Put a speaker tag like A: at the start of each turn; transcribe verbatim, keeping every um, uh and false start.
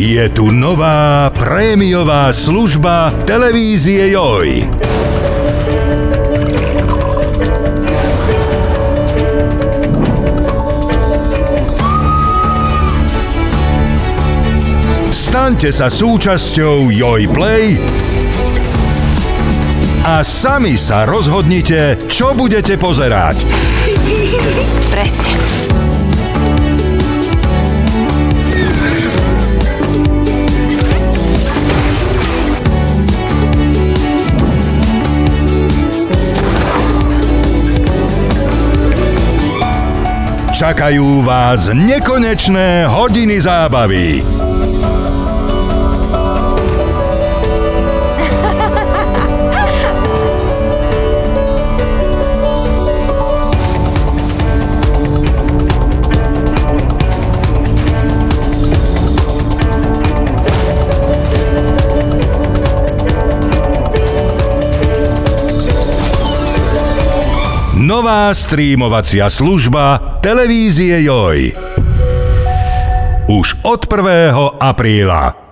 A: Je tu nová prémiová služba televízie Joj. Staňte sa súčasťou Joj Play a sami sa rozhodnite, čo budete pozerať.
B: Presne.
A: Čakajú vás nekonečné hodiny zábavy. Nová streamovacia služba televízie Joj. Už od prvého apríla.